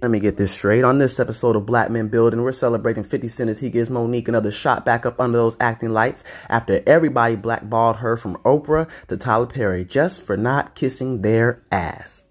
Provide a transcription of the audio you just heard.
Let me get this straight. On this episode of Black Men Building, we're celebrating 50 Cent as he gives Monique another shot back up under those acting lights after everybody blackballed her from Oprah to Tyler Perry just for not kissing their ass.